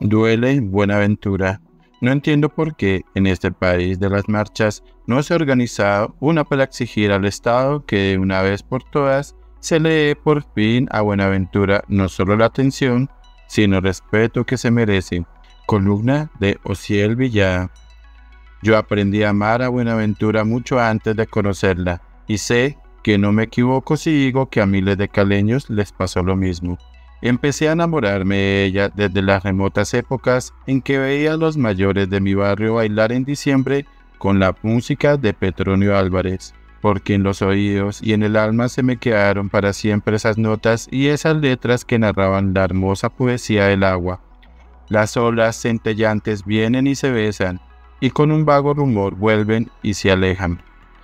Duele Buenaventura. No entiendo por qué en este país de las marchas no se ha organizado una para exigir al Estado que de una vez por todas se le dé por fin a Buenaventura no solo la atención, sino el respeto que se merece. Columna de Osiel Villada. Yo aprendí a amar a Buenaventura mucho antes de conocerla, y sé que no me equivoco si digo que a miles de caleños les pasó lo mismo. Empecé a enamorarme de ella desde las remotas épocas en que veía a los mayores de mi barrio bailar en diciembre con la música de Petronio Álvarez, porque en los oídos y en el alma se me quedaron para siempre esas notas y esas letras que narraban la hermosa poesía del agua. Las olas centellantes vienen y se besan, y con un vago rumor vuelven y se alejan.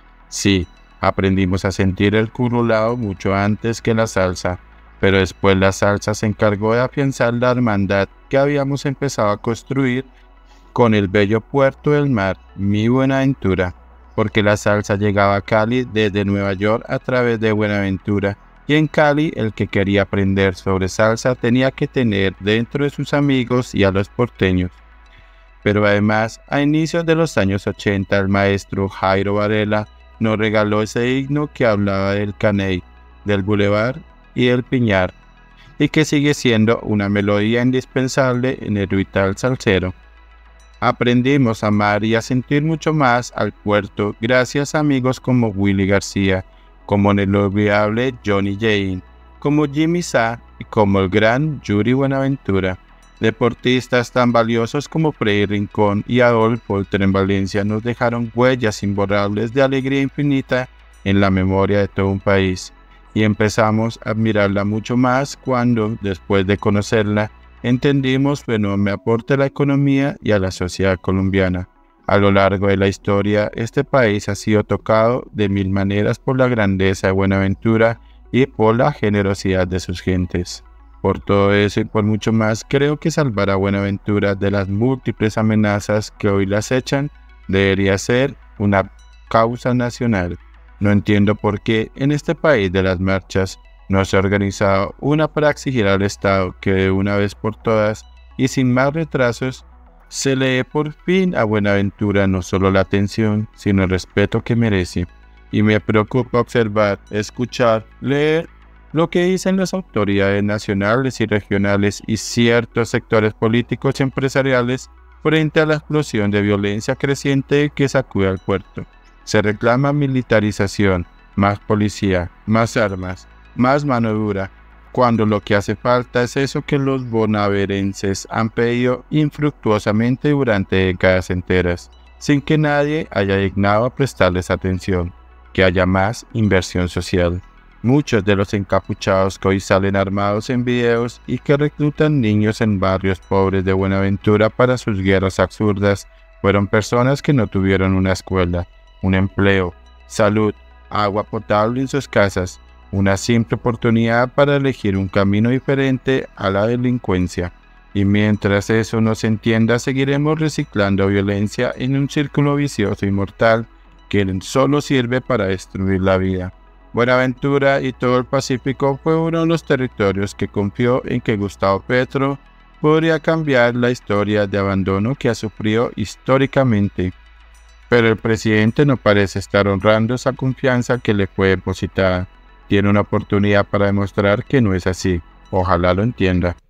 Sí, aprendimos a sentir el curulao mucho antes que la salsa, pero después la salsa se encargó de afianzar la hermandad que habíamos empezado a construir con el bello puerto del mar, mi Buenaventura, porque la salsa llegaba a Cali desde Nueva York a través de Buenaventura, y en Cali el que quería aprender sobre salsa tenía que tener dentro de sus amigos y a los porteños. Pero además, a inicios de los años 80, el maestro Jairo Varela nos regaló ese himno que hablaba del Caney, del Boulevard y del Piñar, y que sigue siendo una melodía indispensable en el ritual salsero. Aprendimos a amar y a sentir mucho más al puerto gracias a amigos como Willy García, como el inolvidable Johnny Jane, como Jimmy Sá y como el gran Yuri Buenaventura. Deportistas tan valiosos como Freddy Rincón y Adolfo Holter en Valencia nos dejaron huellas imborrables de alegría infinita en la memoria de todo un país, y empezamos a admirarla mucho más cuando, después de conocerla, entendimos su enorme aporte a la economía y a la sociedad colombiana. A lo largo de la historia, este país ha sido tocado de mil maneras por la grandeza de Buenaventura y por la generosidad de sus gentes. Por todo eso y por mucho más, creo que salvar a Buenaventura de las múltiples amenazas que hoy la acechan debería ser una causa nacional. No entiendo por qué en este país de las marchas no se ha organizado una para exigir al Estado que de una vez por todas y sin más retrasos se le dé por fin a Buenaventura no solo la atención, sino el respeto que merece. Y me preocupa observar, escuchar, leer lo que dicen las autoridades nacionales y regionales y ciertos sectores políticos y empresariales frente a la explosión de violencia creciente que sacude al puerto. Se reclama militarización, más policía, más armas, más mano dura, cuando lo que hace falta es eso que los bonaerenses han pedido infructuosamente durante décadas enteras, sin que nadie haya dignado a prestarles atención, que haya más inversión social. Muchos de los encapuchados que hoy salen armados en videos y que reclutan niños en barrios pobres de Buenaventura para sus guerras absurdas fueron personas que no tuvieron una escuela, un empleo, salud, agua potable en sus casas, una simple oportunidad para elegir un camino diferente a la delincuencia. Y mientras eso no se entienda, seguiremos reciclando violencia en un círculo vicioso y mortal que solo sirve para destruir la vida. Buenaventura y todo el Pacífico fue uno de los territorios que confió en que Gustavo Petro podría cambiar la historia de abandono que ha sufrido históricamente. Pero el presidente no parece estar honrando esa confianza que le fue depositada. Tiene una oportunidad para demostrar que no es así. Ojalá lo entienda.